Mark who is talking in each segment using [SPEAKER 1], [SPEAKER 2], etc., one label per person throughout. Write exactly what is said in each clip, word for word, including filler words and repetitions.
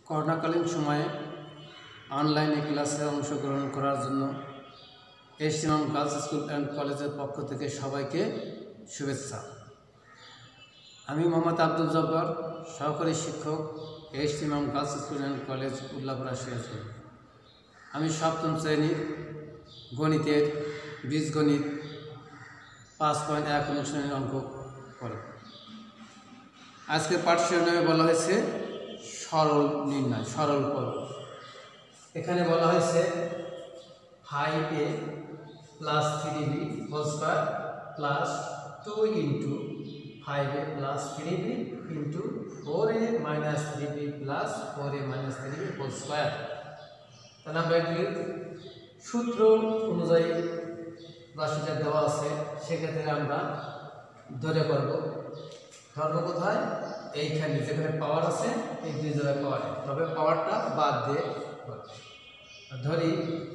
[SPEAKER 1] করোনাকালীন সময়ে অনলাইনে ক্লাসে অংশগ্রহণ করার জন্য ইমাম গার্লস স্কুল অ্যান্ড কলেজের পক্ষ থেকে সবাইকে শুভেচ্ছা। আমি মোহাম্মদ আব্দুল জব্বার, সহকারী শিক্ষক, Imam girls school and college Ullapara Sirajganj. আমি সপ্তম শ্রেণীর গণিতের বীজগণিত পাঁচ পয়েন্ট এক অনুষ্ঠানের অঙ্ক পড়ে। আজকের পাঠ্যক্রমে বলা হয়েছে সরল নির্ণয়, সরল পদ। এখানে বলা হয়েছে five A plus three B whole square plus two into five A plus three B into four A minus three B plus four A minus three B whole square. তাহলে আমরা এগুলি সূত্র অনুযায়ী রাশিটা দেওয়া আছে, সেক্ষেত্রে আমরা ধরে করব। ধরবো কোথায়? এইখানে যেখানে পাওয়ার আছে এই দুই জায়গায় পাওয়ার, তবে পাওয়ারটা বাদ দিয়ে ধরি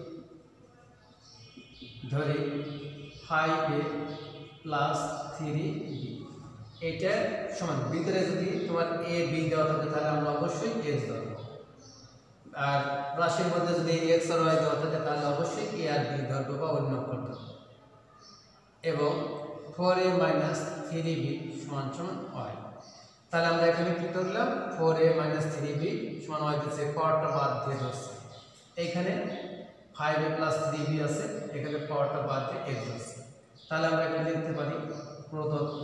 [SPEAKER 1] ধরি five A plus three B, এইটার সমান ভিতরে যদি তোমার এ বি দেওয়া থাকে তাহলে আমরা অবশ্যই এক্স ধরবো, আর রাশির মধ্যে যদি এক্স আর ওয়াই দেওয়া থাকে তাহলে অবশ্যই এ আর বি ধরবো বা অন্য করতে হবে। এবং four A minus three B সমান সমান ওয়াই। তাহলে আমরা এখানে কি করলাম? Four A minus three B সমান ওয়াই দিচ্ছে, পাওয়ারটা বাদ দিয়ে ধরছে। এইখানে five A plus three B আছে, এখানে পাওয়ারটা বাদ দিয়ে এক্স ধরছে। তাহলে আমরা এখানে লিখতে পারি প্রদত্ত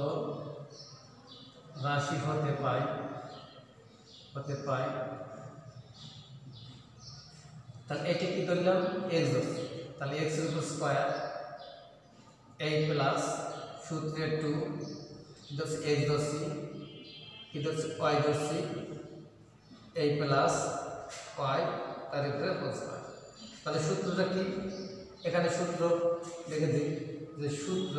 [SPEAKER 1] রাশি হতে পাই হতে পাই তাহলে এটি কি করলাম? এক্স ধরছে। তাহলে এক্স এর উপর স্কোয়ার এই প্লাস সূত্রের টু ধরছি এক্স ধরছি কি ধরছি ওয়াই ধরছি এই প্লাস ওয়াই তার উপরে হোল স্কোয়ার। তাহলে সূত্রটা কি? এখানে সূত্র লিখে দিই যে সূত্র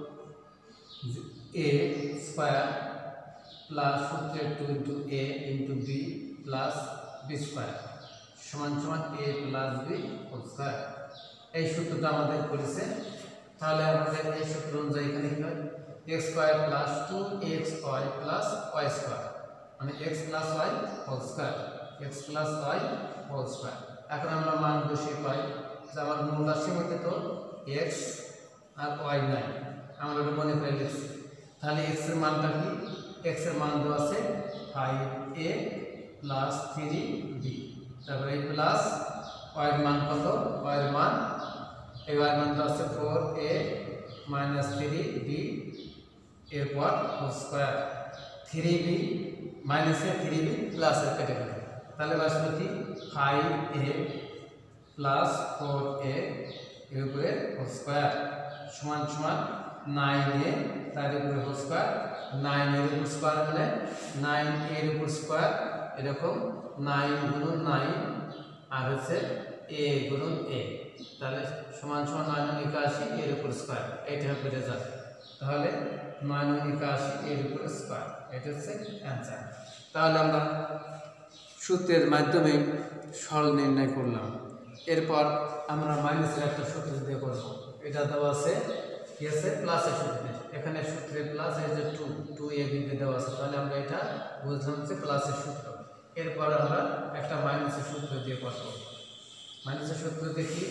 [SPEAKER 1] এ স্কোয়ার প্লাস সূত্রের two into A into B plus B square সমান সমান A plus B whole square. এই সূত্রটা আমাদের করেছে। তাহলে আমাদের এই সূত্র অনুযায়ী এখানে কি হয়? X square plus two X Y plus Y square, মানে X plus Y whole square, X plus Y whole square. এখন আমরা মান বসিয়ে পাই যে আমার মূল রাশির মধ্যে তো এক্স আর ওয়াই নাই, আমরা ওটা মনে করে লিখছি। তাহলে এক্স এর মানটা কি? এক্স এর মান দেওয়া আছে five A plus three B, তারপরে এই প্লাস ওয়াই মান কত? ওয়াই মান এই ওয়াই মান দেওয়া আছে four A minus three B এরপর whole square, three B minus A three B plus এর কেটে গেল। তাহলে বাসবে কি? Five A plus four A এর উপরে হোল স্কোয়ার সমান সমান নাইন এ তার উপরে হোল স্কোয়ার। নাইন এর উপর স্কোয়ার মানে নাইন এর উপর স্কোয়ার, এরকম নাইন গুণন নাইন আর হচ্ছে এ গুণন এ, তাহলে সমান সমান নয় নয় একাশি এর উপর স্কোয়ার, এইটা বেড়ে যাবে। তাহলে নয় নয় একাশি এর উপর স্কোয়ার, এটা হচ্ছে অ্যান্সার। তাহলে আমরা সূত্রের মাধ্যমে সরল নির্ণয় করলাম। এরপর আমরা মাইনাসের একটা সূত্র দিয়ে করব। এটা দেওয়া আছে কি আছে? প্লাসের সূত্রে। এখানে সূত্রে প্লাস এই যে টু টু এ বিতে দেওয়া আছে, তাহলে আমরা এটা বুঝলাম যে প্লাসের সূত্র। এরপর আমরা একটা মাইনাসের সূত্র দিয়ে করব। মাইনাসের সূত্র দেখি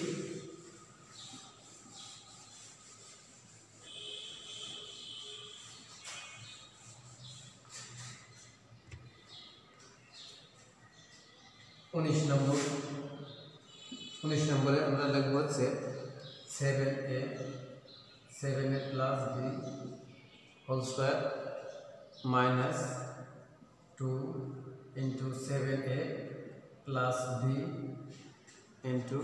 [SPEAKER 1] উনিশ নম্বর উনিশ নম্বরে আমরা লিখব হচ্ছে seven A seven A plus B whole square minus two into seven A plus B into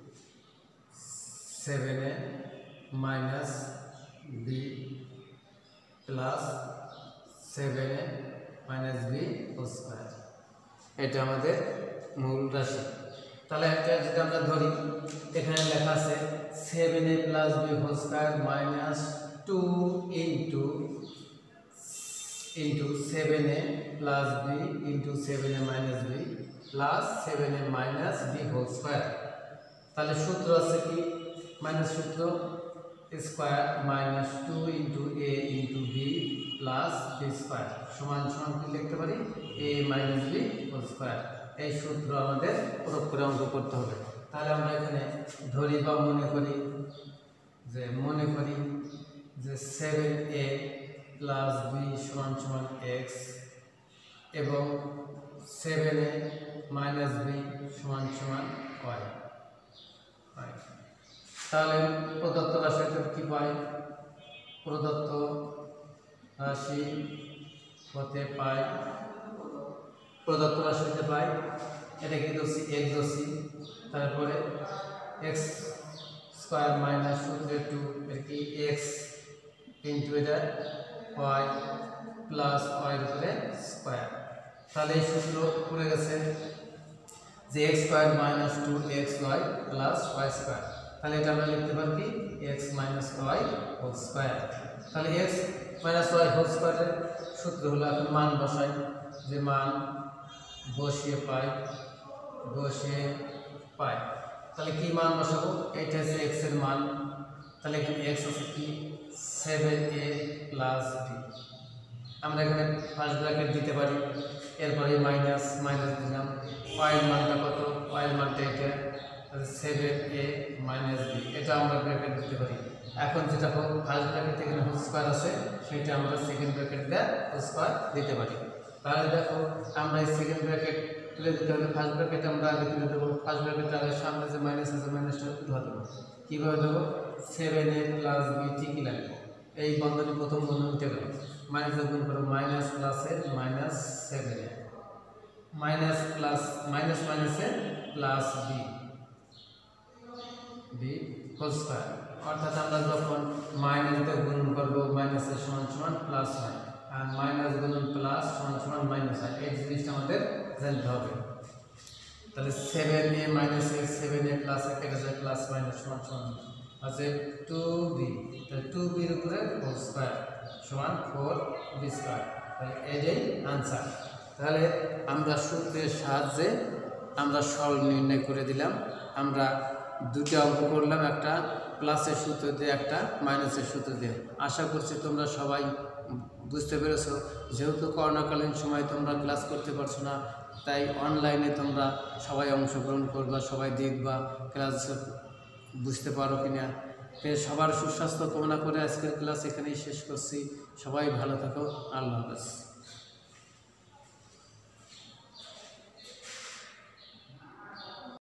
[SPEAKER 1] seven A minus B plus seven A minus B whole square. এটা আমাদের মূল রাশি। তাহলে একটা যেটা আমরা ধরি, এখানে লেখা আছে seven A plus B whole square minus two into into seven A plus B into seven A minus B plus seven A minus B whole square. তাহলে সূত্র আছে কি? মাইনাস সূত্র square minus two into A into B plus B square সমান সমান কি লিখতে পারি? A minus B whole square. এই সূত্র আমাদের প্রয়োগ করে অঙ্ক করতে হবে। তাহলে আমরা এখানে ধরি বা মনে করি যে মনে করি যে সেভেন এ প্লাস বি সমান সমান এক্স এবং সেভেন এ মাইনাস বি সমান সমান ওয়াই। তাহলে প্রদত্ত রাশিতে কি পাই? প্রদত্ত রাশি হতে পাই প্রদত্ত রাশিতে পাই এটা কি ধরছি এক্স ধরছি, তারপরে এক্স স্কোয়ার মাইনাস সূত্রে টু এর কি এক্স ইন্টু এটা ওয়াই প্লাস ওয়াই উপরে স্কোয়ার। তাহলে এই সূত্র পড়ে গেছে যে X square minus two X Y plus Y square. তাহলে এটা আমরা লিখতে পারি কি X minus Y whole square. তাহলে এক্স মাইনাস ওয়াই হোল স্কোয়ারের সূত্র হলো এখন মান বসাই, যে মান বসিয়ে পাই বসিয়ে পাই তাহলে কি মান বসাবো? এটা হচ্ছে এক্স এর মান। তাহলে এখানে এক্স আছে কি সেভেন এ প্লাস বি। আমরা এখানে ফার্স্ট ব্র্যাকেট দিতে পারি, এরপরে মাইনাস মাইনাস দিলাম। ওয়াইয়ের মানটা কত? ওয়াইয়ের মানটা এটা সেভেন এ মাইনাস বি, এটা আমরা ব্র্যাকেট দিতে পারি। এখন যেটা হোক ফার্স্ট ব্র্যাকেট এখানে হোল স্কোয়ার আছে সেটা আমরা সেকেন্ড ব্র্যাকেট দিয়ে হোল স্কোয়ার দিতে পারি। তাহলে দেখো আমরা এই সেকেন্ড ব্র্যাকেট তুলে দিতে হলে ফার্স্ট ব্র্যাকেট আমরা আগে তুলে দেবো। ফার্স্ট ব্র্যাকেট আগে সামনে যে মাইনাস আছে মাইনাসটা উঠা দেবো। কীভাবে দেবো? সেভেন এ প্লাস বি ঠিকই লাগবে, এই বন্ধনী প্রথম বন্ধনী উঠে গেল, মাইনাসে গুণ করো মাইনাস প্লাসে minus seven A minus plus minus মাইনাসে plus B B whole square. অর্থাৎ আমরা যখন মাইনাস দিয়ে গুণ করবো মাইনাসের সমান সমান প্লাস হয়, আর মাইনাস গুণন প্লাস সমান সমান মাইনাস হয়, এই জিনিসটা আমাদের জানতে হবে। তাহলে seven A minus X seven A plus A কেটে যায় প্লাস মাইনাস সমান সমান আছে টু বি। তাহলে টু বির উপরে হোল স্কোয়ার সমান ফোর বি স্কোয়ার। তাহলে এটাই আনসার। তাহলে আমরা সূত্রের সাহায্যে আমরা সরল নির্ণয় করে দিলাম। আমরা দুটো অঙ্ক করলাম, একটা প্লাসের সূত্র দিয়ে একটা মাইনাসের সূত্র দিয়ে। আশা করছি তোমরা সবাই বুঝতে পেরেছো। যেহেতু করোনাকালীন সময় তোমরা ক্লাস করতে পারছো না, তাই অনলাইনে তোমরা সবাই অংশগ্রহণ করবা, সবাই দেখবা ক্লাস বুঝতে পারো কিনা। সবার সুস্বাস্থ্য কামনা করে আজকের ক্লাস এখানেই শেষ করছি। সবাই ভালো থাকো, আল্লাহ হাফেজ।